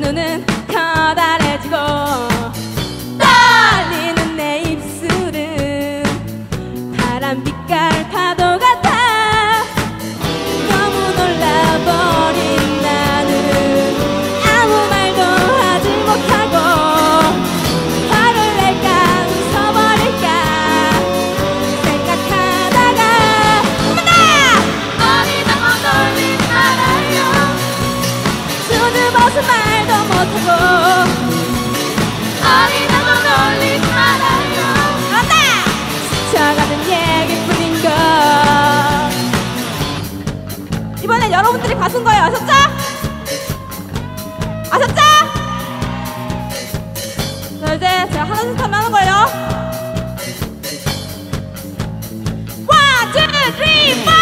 눈은 커다래지고 떨리는 내 입술은 파란 빛깔 파도 같아. 너무 놀라버린 나는 아무 말도 하지 못하고 화를 낼까 웃어버릴까 생각하다가 어머나! 어디다가 놀리 말아요. 수줍어서 말도 못하고 어디다가 놀리 말아요. 안다! 스쳐가는 얘기뿐인 걸. 이번엔 여러분들이 가수인 거예요. 아셨죠? 아셨죠? 자, 이제 제가 하나씩 하면 하는 거예요. 1, 2, 3, 4